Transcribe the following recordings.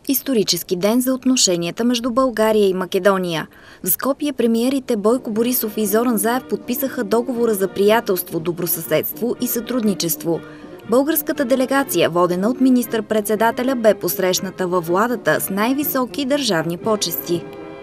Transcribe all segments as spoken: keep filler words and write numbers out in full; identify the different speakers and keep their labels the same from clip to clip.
Speaker 1: Исторически ден за отношенията между България и Македония. В Скопие премиерите Бойко Борисов и Зоран Заев подписаха договора за приятелство, добросъседство и сътрудничество. Българската делегация, водена от министър-председателя, бе посрещната във Владата с най-високи държавни почести.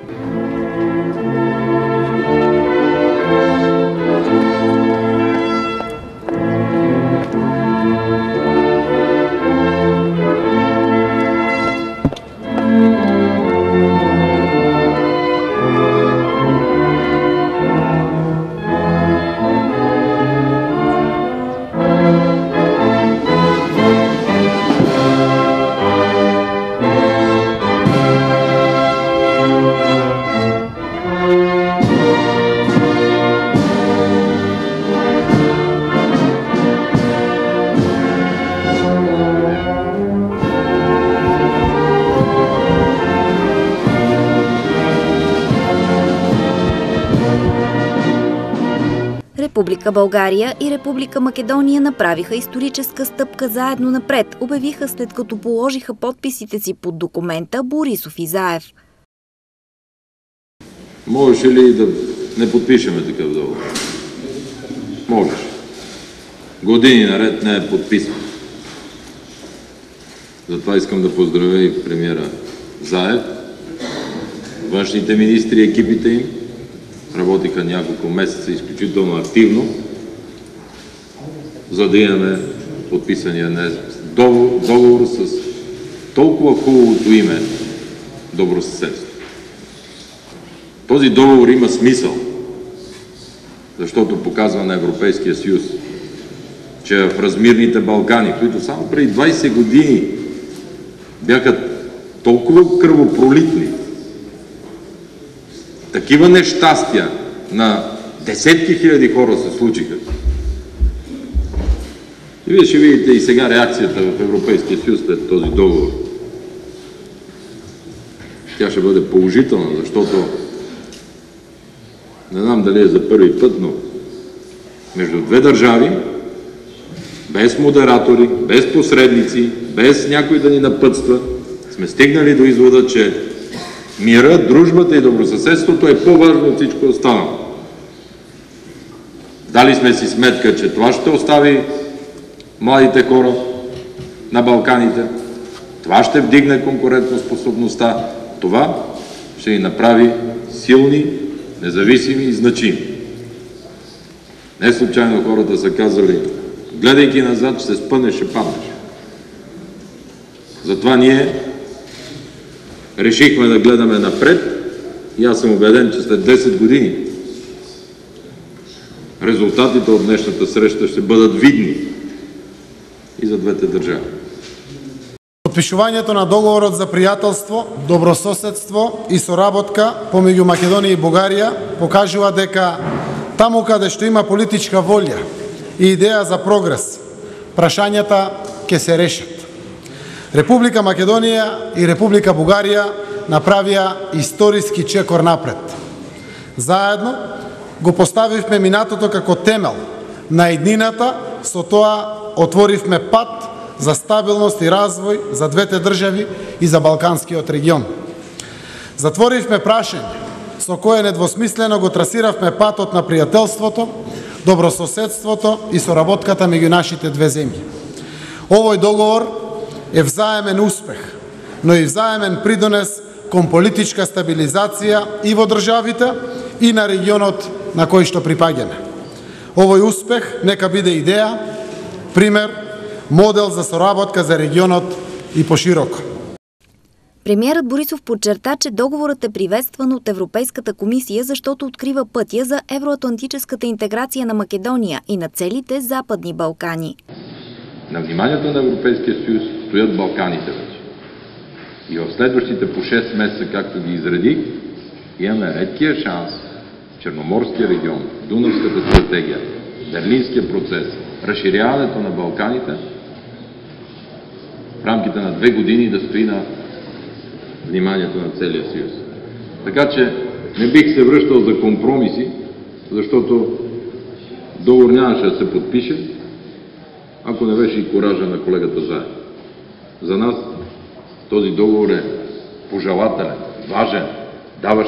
Speaker 1: Република България и Република Македония направиха историческа стъпка заедно напред, обявиха след като положиха подписите си под документа Борисов и Заев.
Speaker 2: Можеше ли да не подпишеме такъв договор? Можеше. Години наред не е подписан. Затова искам да поздравя и премиера Заев, външните министри, екипите им. Работиха няколко месеца изключително активно, за да имаме подписания днес договор, договор с толкова хубавото име добросъседство. Този договор има смисъл, защото показва на Европейския съюз, че в размирните Балкани, които само преди двайсет години бяха толкова кръвопролитни, такива нещастия на десетки хиляди хора се случиха. И вие ще видите и сега реакцията в Европейския съюз след този договор. Тя ще бъде положителна, защото не знам дали е за първи път, но между две държави, без модератори, без посредници, без някой да ни напътства, сме стигнали до извода, че мира, дружбата и добросъседството е по-важно от всичко останало. Дали сме си сметка, че това ще остави младите хора на Балканите, това ще вдигне конкурентоспособността, това ще ни направи силни, независими и значими. Не случайно хората са казали, гледайки назад, ще се спънеш, ще паднеш. Затова ние решихме да гледаме напред и аз съм убеден, че след десет години резултатите от днешната среща ще бъдат видни и за двете държави.
Speaker 3: Подпишувањето на договорот за пријателство, добрососедство и соработка помеѓу Македонија и Бугарија покажува дека таму каде што има политичка волја и идеја за прогрес, прашањата ќе се решат. Република Македонија и Република Бугарија направија историски чекор напред. Заедно го поставивме минатото како темел на еднината, со тоа отворивме пат за стабилност и развој за двете држави и за Балканскиот регион. Затворивме прашање со кое недвосмислено го трасиравме патот на пријателството, добрососедството и соработката меѓу нашите две земји. Овој договор е взаемен успех, но и взаемен придонес кон политичка стабилизација и во државите и на регионот на кој што припаѓаме. Овој успех нека биде идеја, пример, модел за соработка за регионот и пошироко.
Speaker 1: Премиерът Борисов подчерта, че договорът е приветстван от Европейската комисия, защото открива пътя за евроатлантическата интеграция на Македония и на целите Западни Балкани.
Speaker 2: На вниманието на Европейския съюз стоят Балканите вече. И в следващите по шест месеца, както ги изредих, имаме редкия шанс Черноморския регион, Дунавската стратегия, Берлинския процес, разширяването на Балканите в рамките на две години да стои на вниманието на целия съюз. Така че не бих се връщал за компромиси, защото договор нямаше да се подпише, ако не беше и коража на колегата Заев. За нас Този договор е пожелателен, важен, даваш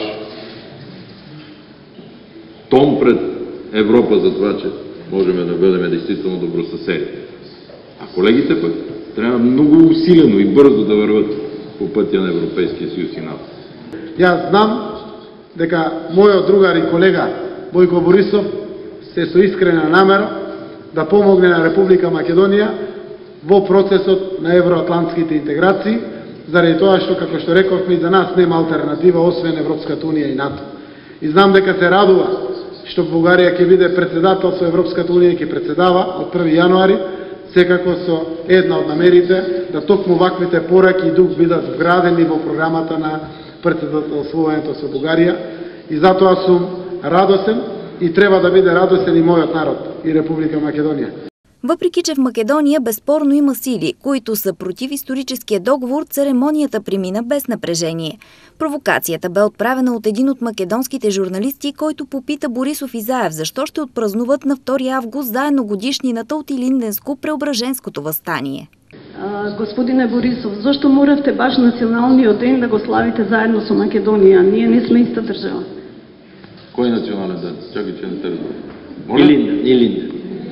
Speaker 2: тон пред Европа за това, че можем да бъдем действително добросъседи. А колегите пък трябва много усилено и бързо да върват по пътя на Европейския съюз и НАТО.
Speaker 3: Јас знам дека мојот другар и колега Бојко Борисов се со искрена намера да помогне на Република Македонија во процесот на евроатлантските интеграции, заради тоа што, како што рековме, за нас нема алтернатива освен Европската унија и НАТО. И знам дека се радува што Бугарија ќе биде председател со Европската унија, ќе председава од први јануари, секако со една од намерите да токму ваквите пораки и дух бидат вградени во програмата на председателствувањето со Бугарија. И затоа сум радосен и треба да биде радосен и мојот народ и Република Македонија.
Speaker 1: Въпреки че в Македония безспорно има сили, които са против историческия договор, церемонията премина без напрежение. Провокацията бе отправена от един от македонските журналисти, който попита Борисов и Заев защо ще отпразнуват на втори август заедно годишнината от Илинденско-Преображенското въстание.
Speaker 4: А, господине Борисов, защо моравте баш националниот ден да го славите заедно со Македонија? Ние не сме иста држава.
Speaker 2: Кой национален ден? Чакай, че не те разбира.
Speaker 5: Илинден. Илинден.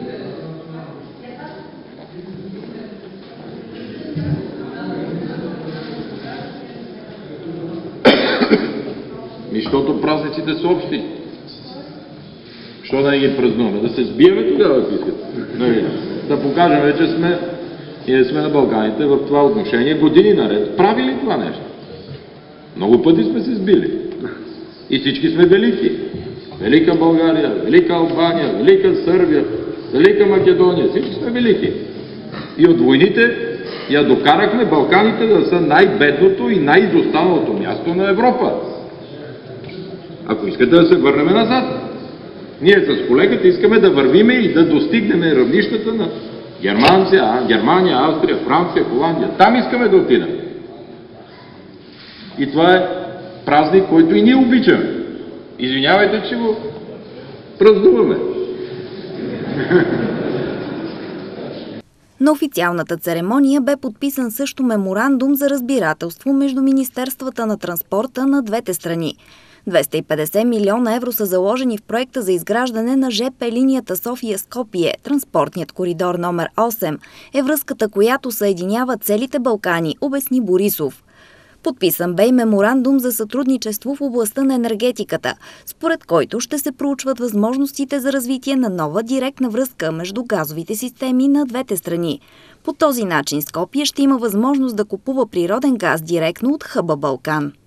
Speaker 2: Защото празниците са общи. Що да не ги празнуваме? Да се сбиеме тогава, ако искате. Да покажем, че сме, ние сме на Балканите в това отношение години наред. Правили това нещо. Много пъти сме се сбили. И всички сме велики. Велика България, Велика Албания, Велика Сърбия, Велика Македония. Всички сме велики. И от войните я докарахме Балканите да са най-бедното и най-изостаналото място на Европа. Ако искате да се върнем назад. Ние с колегата искаме да вървиме и да достигнем равнищата на Германия, Германия, Австрия, Франция, Холандия. Там искаме да отидем. И това е празник, който и ние обичаме. Извинявайте, че го празнуваме.
Speaker 1: На официалната церемония бе подписан също меморандум за разбирателство между Министерствата на транспорта на двете страни. двеста и петдесет милиона евро са заложени в проекта за изграждане на ЖП линията София-Скопие. Транспортният коридор номер осем е връзката, която съединява целите Балкани, обясни Борисов. Подписан бе и меморандум за сътрудничество в областта на енергетиката, според който ще се проучват възможностите за развитие на нова директна връзка между газовите системи на двете страни. По този начин Скопие ще има възможност да купува природен газ директно от хъба Балкан.